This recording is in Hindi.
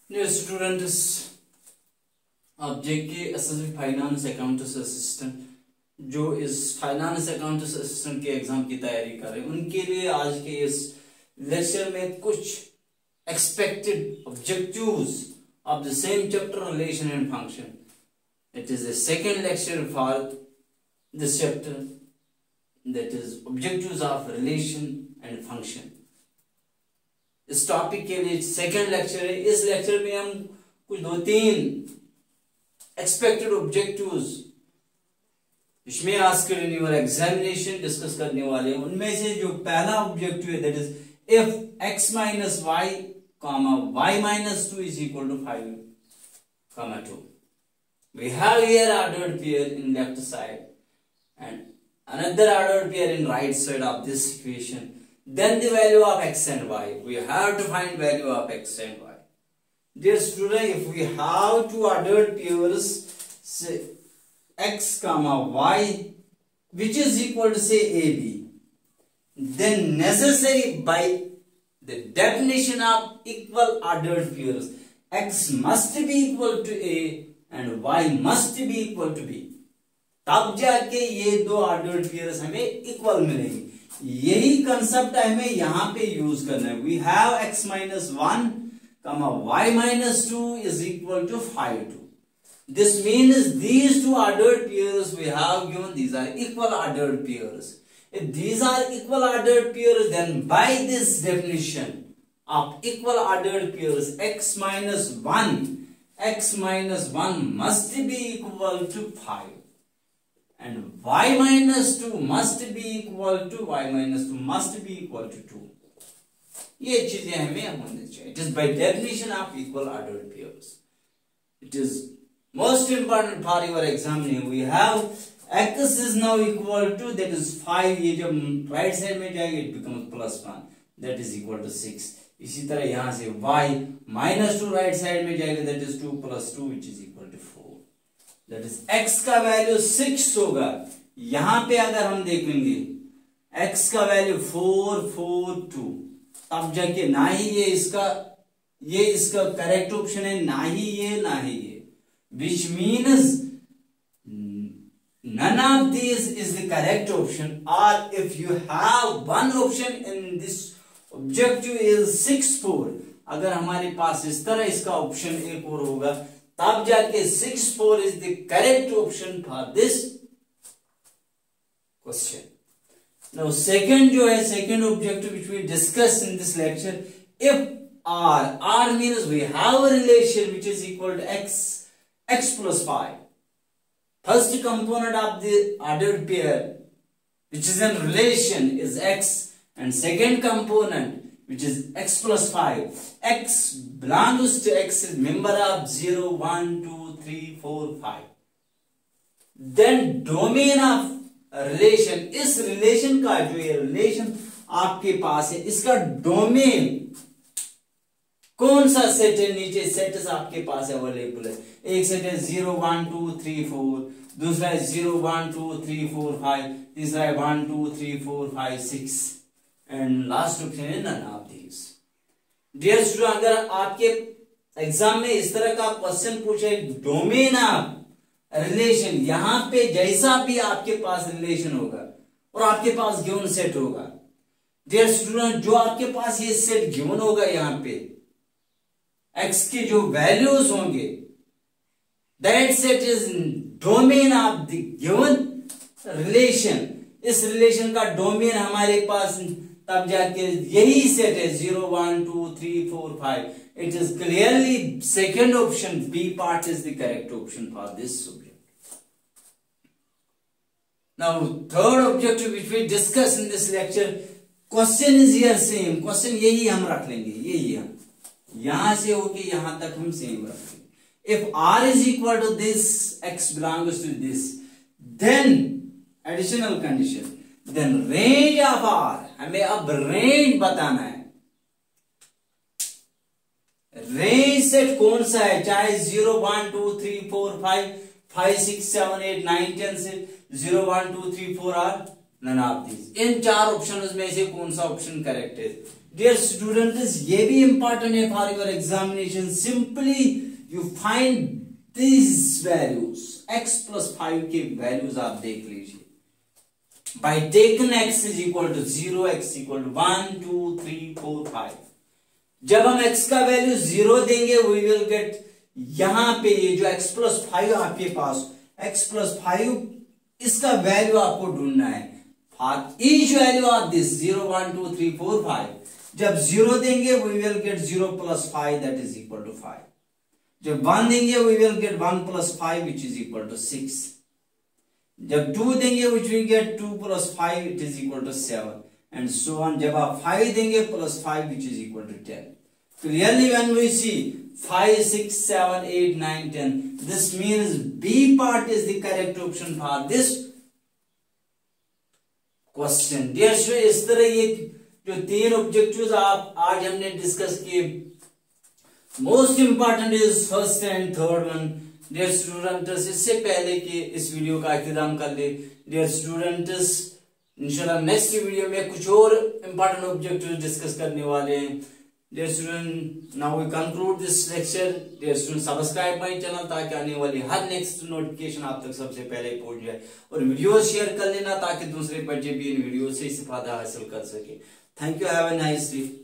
Dear students, आप JK SSB finance accountants assistant जो इस फाइनेंस अकाउंटेंस असिस्टेंट के एग्जाम की तैयारी कर रहे हैं उनके लिए आज के इस लेक्चर में कुछ expected objectives of the same chapter relation and function. It is the second lecture for this chapter, that is objectives of relation and function. इस टॉपिक के लिए सेकंड लेक्चर है. इस लेक्चर में हम कुछ 2-3 एक्सपेक्टेड ऑब्जेक्टिव्स इसमें asked in your examination discuss करने वाले हैं. उनमें से जो पहला ऑब्जेक्टिव है that is if x minus Y comma y minus 2 is equal to 5 comma 2. We have here ordered pair in left side and another ordered pair in right side of this equation. Then the value of x and y. We have to find value of x and y. Dear student, if we have two ordered pairs, say x comma y, which is equal to say ab, then necessary by the definition of equal ordered pairs, x must be equal to a and y must be equal to b. तब जाके ये दो ऑर्डर्ड पेयर्स हमें इक्वल मिलेंगे. यही कंसेप्ट हमें यहाँ पे यूज करना है. We have x minus 1 comma y minus 2 is equal to 5 2. This means these two ordered pairs we have given, these are equal ordered pairs. If these are equal ordered pairs, then by this definition of equal ordered pairs, x minus 1 must be equal to 5 and y minus 2 must be equal to 2. ये चीजें हमें होनी चाहिए. It is by definition of equal ordered pairs. It is most important for your exam. We have x is now equal to that is 5. ये जब right side में जाएगा it becomes plus 1, that is equal to 6. इसी तरह यहां से y माइनस 2 राइट साइड में जाएगा that is 2 plus 2 which is equal to 4. That is x का वैल्यू 6 होगा. यहां पे अगर हम देखेंगे x का वैल्यू 4 4 2, तब जाके ना ही ये इसका करेक्ट ऑप्शन है, ना ही ये, which means none of these is the correct option. Or if you have one option in this objective is 6 4, अगर हमारे पास इस तरह इसका ऑप्शन एक और होगा तब जाके 6 4 is the correct option for this question. Now second जो है second objective which we discuss in this lecture, if r means we have a relation which is equal to x plus 5. First component of the ordered pair which is in relation is x, and second component which is x plus 5. X belongs to x is member of 0 1 2 3 4 5. Then domain of relation, इस relation का जो ये relation आपके पास है इसका डोमेन कौन सा सेट है? नीचे सेट्स आपके पास अवेलेबल है. एक सेट है 0 1 2 3 4, दूसरा है 0 1 2 3 4 5, तीसरा है 1 2 3 4 5 6 and last option is none of these. Dear student, अगर आपके एग्जाम में इस तरह का क्वेश्चन पूछे डोमेन ऑफ रिलेशन, यहां पे जैसा भी आपके पास रिलेशन होगा और आपके पास गिवन सेट होगा, डियर स्टूडेंट जो आपके पास ये सेट गिवन होगा यहां पे x के जो वैल्यूज होंगे that set is domain of the given relation. इस रिलेशन का डोमेन हमारे पास तब जाके यही सेट है 0 1 2 3 4 5. It is clearly second option B part is the correct option for this subject. Now third objective which we discuss in this lecture, question is here same. Question यही हम रख लेंगे, यही हम यहां से होके यहां तक हम सेम रखेंगे. If r is equal to this, x belongs to this, then additional condition, then range of r, हमें अब रेंज बताना है. रेंज सेट कौन सा है, चाहे 0 1 2 3 4 5 5 6 7 8 9 10 से 0 1 2 3 4 और none of these. इन चार ऑप्शंस में से कौन सा ऑप्शन करेक्ट है? डियर स्टूडेंट्स, ये भी इंपॉर्टेंट है for your examination. Simply you find these values. x plus 5 के वैल्यूज आप देख लीजिए. By taken x is equal to 0, x equal to 1 2 3 4 5. जब हम x का वैल्यू 0 देंगे वी विल गेट, यहां पे ये जो x प्लस 5 आपके पास, x प्लस 5 इसका वैल्यू आपको ढूंढना है. Each value of this 0 1 2 3 4 5. जब 0 देंगे we will get 0 plus 5 that is equal to 5. जब 1 देंगे we will get 1 plus 5 which is equal to 6. जब 2 देंगे which will get 2 plus 5 it is equal to 7 and so on. जब आप 5 देंगे plus 5 which is equal to 10. Clearly when we see 5 6 7 8 9 10, this means B part is the correct option for this question. Dear students, इस तरह ये जो तीन ऑब्जेक्टिव्स आप आज हमने डिस्कस किए, most important is first and third one. Dear students, इससे पहले कि इस वीडियो का इख्तिताम कर ले, डियर स्टूडेंट्स, इंशाल्लाह नेक्स्ट वीडियो में कुछ और इंपॉर्टेंट ऑब्जेक्टिव्स डिस्कस करने वाले हैं. Dear student, now we conclude this lecture. Dear student, subscribe my channel ताकि आने वाली हर नेक्स्ट नोटिफिकेशन आप तक सबसे पहले पहुंच जाए, और वीडियो शेयर कर लेना ताकि दूसरे बच्चे भी इन वीडियो से इस्तेफादा हासिल कर सके. Thank you. Have a nice day.